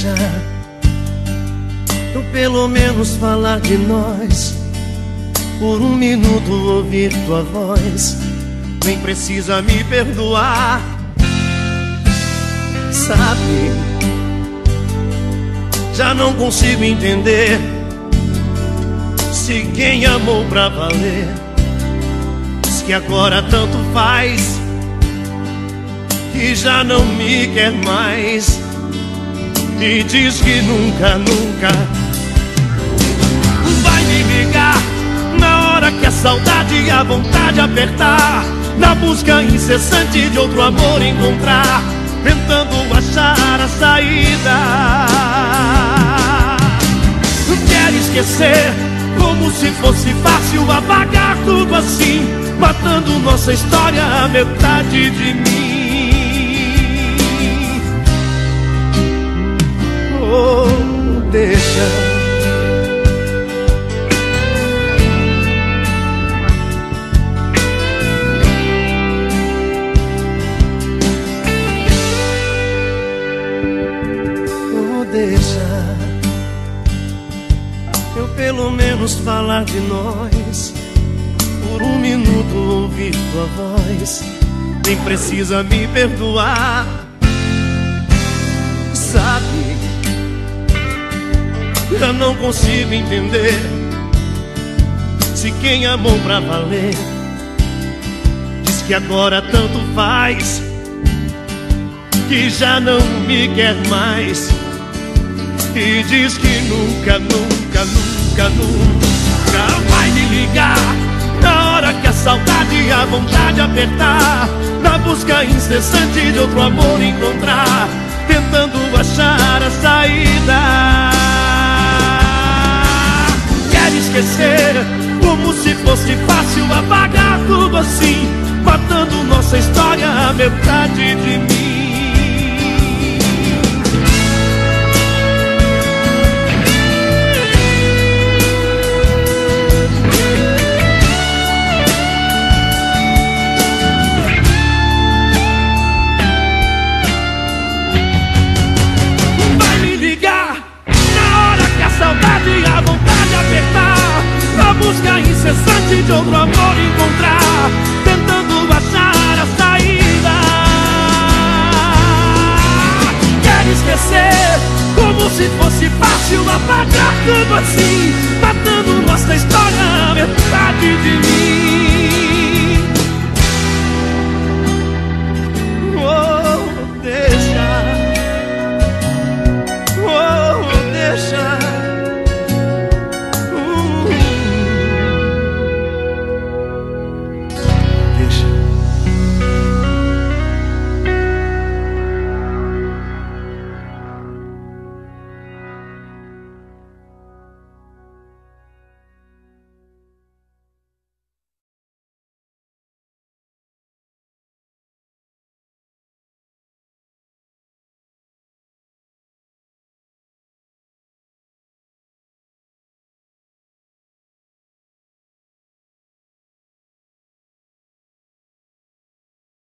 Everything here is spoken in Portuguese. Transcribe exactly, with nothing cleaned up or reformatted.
deixa eu pelo menos falar de nós. Por um minuto ouvir tua voz. Nem precisa me perdoar. Sabe, já não consigo entender se quem amou pra valer diz que agora tanto faz, que já não me quer mais, e diz que nunca, nunca vai me ligar na hora que a saudade e a vontade apertar, na busca incessante de outro amor encontrar, tentando achar a saída. Quer esquecer como se fosse fácil apagar tudo assim, matando nossa história, a metade de mim. Oh, deixa Deixa eu pelo menos falar de nós. Por um minuto ouvir tua voz. Nem precisa me perdoar. Sabe, eu não consigo entender se quem amou pra valer diz que agora tanto faz, que já não me quer mais, e diz que nunca, nunca, nunca, nunca vai me ligar na hora que a saudade e a vontade apertar, na busca incessante de outro amor encontrar, tentando achar a saída. Quer esquecer como se fosse fácil apagar tudo assim, matando nossa história, a metade de mim. Busca incessante de outro amor encontrar, tentando achar a saída. Quer esquecer como se fosse fácil apagar tudo assim, matando nossa história, a metade de mim. Oh, deixa. Oh, deixa. Deixa.